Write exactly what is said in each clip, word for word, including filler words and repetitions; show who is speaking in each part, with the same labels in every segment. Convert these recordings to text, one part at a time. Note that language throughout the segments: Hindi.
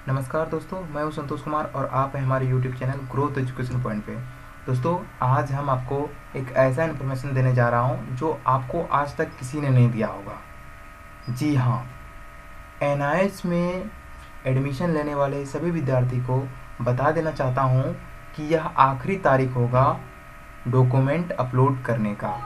Speaker 1: नमस्कार दोस्तों, मैं हूं संतोष कुमार और आप हैं हमारे YouTube channel growth education point पे। दोस्तों, आज हम आपको एक ऐसा इन्फॉर्मेशन देने जा रहा हूं जो आपको आज तक किसी ने नहीं दिया होगा। जी हाँ, एन आई एच में एडमिशन लेने वाले सभी विद्यार्थी को बता देना चाहता हूं कि यह आखिरी तारीख होगा डॉक्यूमेंट अपलोड करने का।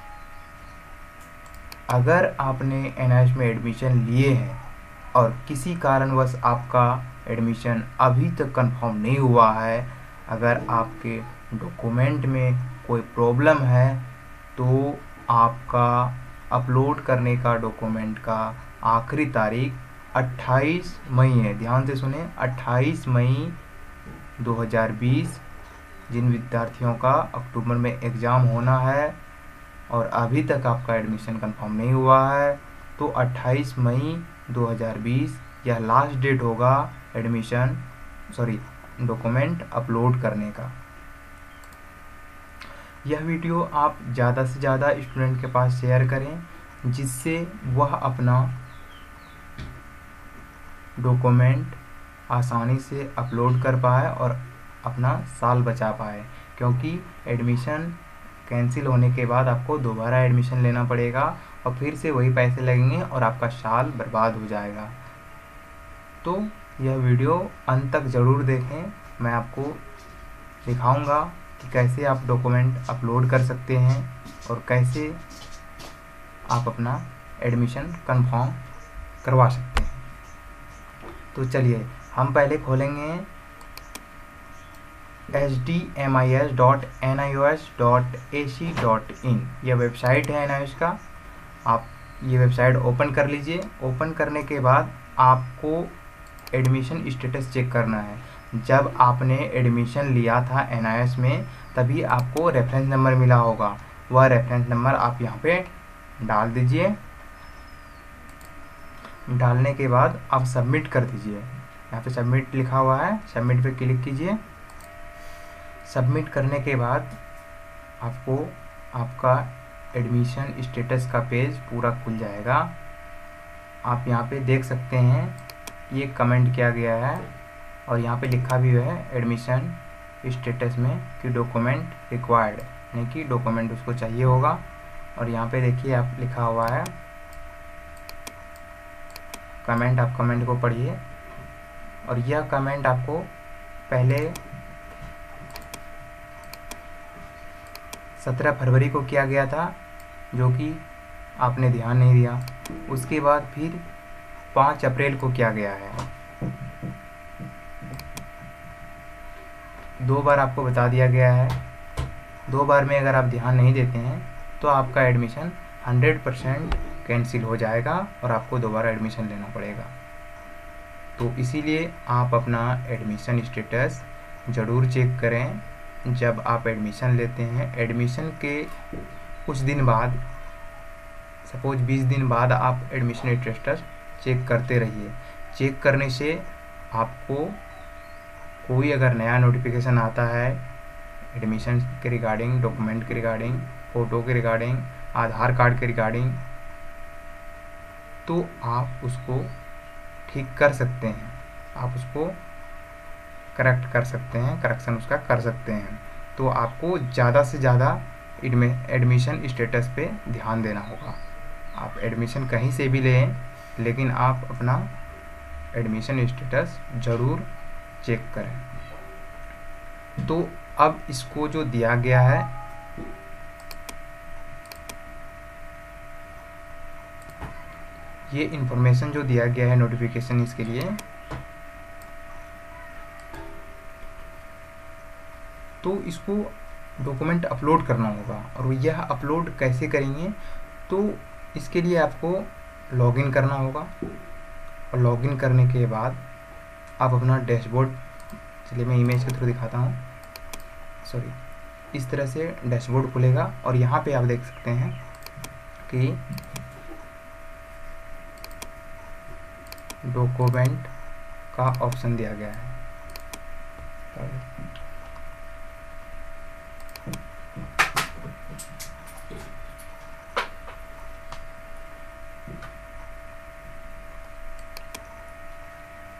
Speaker 1: अगर आपने एन आई एच में एडमिशन लिए हैं और किसी कारणवश आपका एडमिशन अभी तक कंफर्म नहीं हुआ है, अगर आपके डॉक्यूमेंट में कोई प्रॉब्लम है, तो आपका अपलोड करने का डॉक्यूमेंट का आखिरी तारीख अट्ठाईस मई है। ध्यान से सुने, अट्ठाईस मई दो हज़ार बीस। जिन विद्यार्थियों का अक्टूबर में एग्ज़ाम होना है और अभी तक आपका एडमिशन कंफर्म नहीं हुआ है, तो अट्ठाईस मई दो हज़ार बीस यह लास्ट डेट होगा एडमिशन सॉरी डॉक्यूमेंट अपलोड करने का। यह वीडियो आप ज़्यादा से ज़्यादा स्टूडेंट के पास शेयर करें, जिससे वह अपना डॉक्यूमेंट आसानी से अपलोड कर पाए और अपना साल बचा पाए, क्योंकि एडमिशन कैंसिल होने के बाद आपको दोबारा एडमिशन लेना पड़ेगा और फिर से वही पैसे लगेंगे और आपका साल बर्बाद हो जाएगा। तो यह वीडियो अंत तक ज़रूर देखें। मैं आपको दिखाऊंगा कि कैसे आप डॉक्यूमेंट अपलोड कर सकते हैं और कैसे आप अपना एडमिशन कंफर्म करवा सकते हैं। तो चलिए हम पहले खोलेंगे H D M I S dot N I O S dot A C dot in. यह वेबसाइट है एन आई एस का। आप ये वेबसाइट ओपन कर लीजिए। ओपन करने के बाद आपको एडमिशन स्टेटस चेक करना है। जब आपने एडमिशन लिया था एन आई एस में, तभी आपको रेफरेंस नंबर मिला होगा। वह रेफरेंस नंबर आप यहाँ पे डाल दीजिए। डालने के बाद आप सबमिट कर दीजिए। यहाँ पे सबमिट लिखा हुआ है, सबमिट पे क्लिक कीजिए। सबमिट करने के बाद आपको आपका एडमिशन स्टेटस का पेज पूरा खुल जाएगा। आप यहाँ पे देख सकते हैं ये कमेंट किया गया है और यहाँ पे लिखा भी है एडमिशन स्टेटस में कि डॉक्यूमेंट रिक्वायर्ड, यानी कि डॉक्यूमेंट उसको चाहिए होगा। और यहाँ पे देखिए आप लिखा हुआ है कमेंट। आप कमेंट को पढ़िए और यह कमेंट आपको पहले सत्रह फरवरी को किया गया था, जो कि आपने ध्यान नहीं दिया। उसके बाद फिर पाँच अप्रैल को किया गया है। दो बार आपको बता दिया गया है। दो बार में अगर आप ध्यान नहीं देते हैं तो आपका एडमिशन हंड्रेड परसेंट कैंसिल हो जाएगा और आपको दोबारा एडमिशन लेना पड़ेगा। तो इसीलिए आप अपना एडमिशन स्टेटस ज़रूर चेक करें जब आप एडमिशन लेते हैं। एडमिशन के कुछ दिन बाद, सपोज बीस दिन बाद, आप एडमिशन स्टेटस चेक करते रहिए। चेक करने से आपको कोई अगर नया नोटिफिकेशन आता है एडमिशन के रिगार्डिंग, डॉक्यूमेंट के रिगार्डिंग, फ़ोटो के रिगार्डिंग, आधार कार्ड के रिगार्डिंग, तो आप उसको ठीक कर सकते हैं। आप उसको करेक्ट कर सकते हैं, करेक्शन उसका कर सकते हैं। तो आपको ज़्यादा से ज़्यादा एडमिशन स्टेटस पे ध्यान देना होगा। आप एडमिशन कहीं से भी लें, लेकिन आप अपना एडमिशन स्टेटस ज़रूर चेक करें। तो अब इसको जो दिया गया है, ये इन्फॉर्मेशन जो दिया गया है नोटिफिकेशन, इसके लिए तो इसको डॉक्यूमेंट अपलोड करना होगा। और यह अपलोड कैसे करेंगे, तो इसके लिए आपको लॉगिन करना होगा। और लॉगिन करने के बाद आप अपना डैशबोर्ड, चलिए मैं इमेज के थ्रू दिखाता हूँ, सॉरी इस तरह से डैशबोर्ड खुलेगा और यहाँ पे आप देख सकते हैं कि डॉक्यूमेंट का ऑप्शन दिया गया है।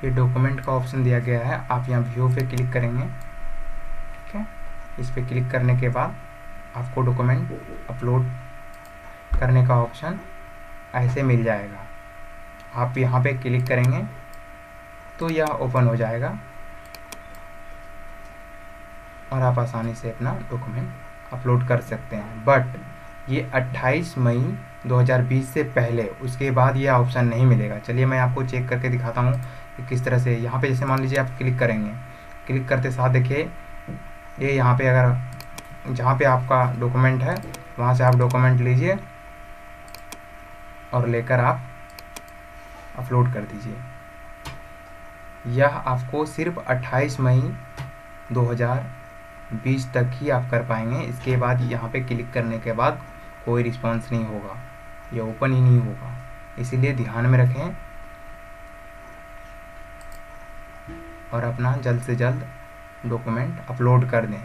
Speaker 1: ये डॉक्यूमेंट का ऑप्शन दिया गया है, आप यहाँ व्यू पे क्लिक करेंगे। ठीक है, इस पे क्लिक करने के बाद आपको डॉक्यूमेंट अपलोड करने का ऑप्शन ऐसे मिल जाएगा। आप यहाँ पे क्लिक करेंगे तो यह ओपन हो जाएगा और आप आसानी से अपना डॉक्यूमेंट अपलोड कर सकते हैं। बट ये अट्ठाईस मई दो हज़ार बीस से पहले, उसके बाद ये ऑप्शन नहीं मिलेगा। चलिए मैं आपको चेक करके दिखाता हूँ कि किस तरह से। यहाँ पे जैसे मान लीजिए आप क्लिक करेंगे, क्लिक करते साथ देखिए ये यहाँ पे अगर जहाँ पे आपका डॉक्यूमेंट है वहाँ से आप डॉक्यूमेंट लीजिए और लेकर आप अपलोड कर दीजिए। यह आपको सिर्फ अट्ठाईस मई दो हज़ार बीस तक ही आप कर पाएंगे। इसके बाद यहाँ पे क्लिक करने के बाद कोई रिस्पांस नहीं होगा, ये ओपन ही नहीं होगा। इसीलिए ध्यान में रखें और अपना जल्द से जल्द डॉक्यूमेंट अपलोड कर दें।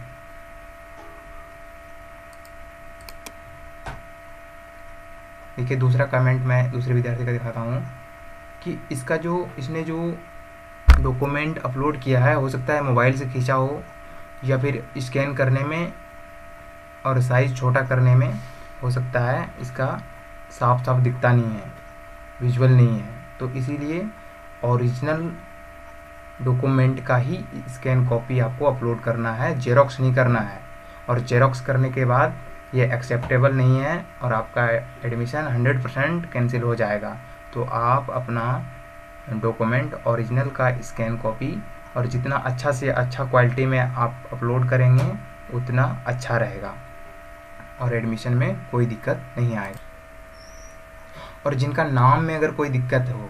Speaker 1: देखिए दूसरा कमेंट मैं दूसरे विद्यार्थी का दिखाता हूँ कि इसका जो इसने जो डॉक्यूमेंट अपलोड किया है, हो सकता है मोबाइल से खींचा हो या फिर स्कैन करने में और साइज़ छोटा करने में हो सकता है इसका साफ साफ दिखता नहीं है, विजुअल नहीं है। तो इसीलिए ओरिजिनल डॉक्यूमेंट का ही स्कैन कॉपी आपको अपलोड करना है, जेरोक्स नहीं करना है। और जेरोक्स करने के बाद ये एक्सेप्टेबल नहीं है और आपका एडमिशन हंड्रेड परसेंट कैंसिल हो जाएगा। तो आप अपना डॉक्यूमेंट ओरिजिनल का स्कैन कॉपी और जितना अच्छा से अच्छा क्वालिटी में आप अपलोड करेंगे उतना अच्छा रहेगा और एडमिशन में कोई दिक्कत नहीं आएगी। और जिनका नाम में अगर कोई दिक्कत हो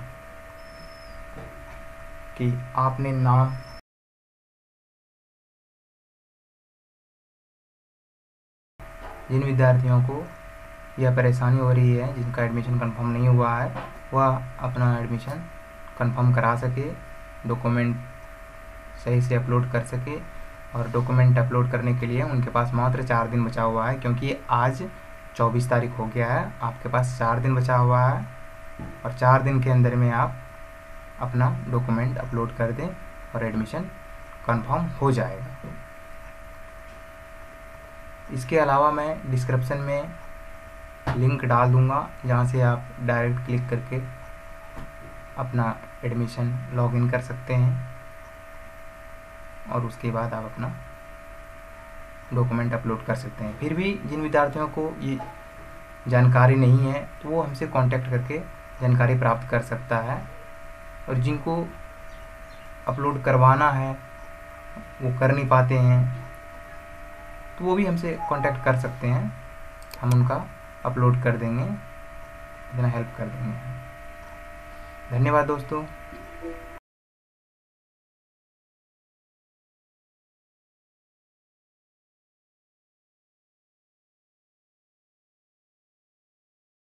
Speaker 1: कि आपने नाम जिन विद्यार्थियों को यह परेशानी हो रही है, जिनका एडमिशन कंफर्म नहीं हुआ है, वह अपना एडमिशन कंफर्म करा सके, डॉक्यूमेंट सही से अपलोड कर सके। और डॉक्यूमेंट अपलोड करने के लिए उनके पास मात्र चार दिन बचा हुआ है, क्योंकि आज चौबीस तारीख हो गया है। आपके पास चार दिन बचा हुआ है और चार दिन के अंदर में आप अपना डॉक्यूमेंट अपलोड कर दें और एडमिशन कंफर्म हो जाएगा। इसके अलावा मैं डिस्क्रिप्शन में लिंक डाल दूंगा, जहां से आप डायरेक्ट क्लिक करके अपना एडमिशन लॉगिन कर सकते हैं और उसके बाद आप अपना डॉक्यूमेंट अपलोड कर सकते हैं। फिर भी जिन विद्यार्थियों को ये जानकारी नहीं है तो वो हमसे कांटेक्ट करके जानकारी प्राप्त कर सकता है। और जिनको अपलोड करवाना है वो कर नहीं पाते हैं तो वो भी हमसे कांटेक्ट कर सकते हैं, हम उनका अपलोड कर देंगे, इतना हेल्प कर देंगे। धन्यवाद दोस्तों।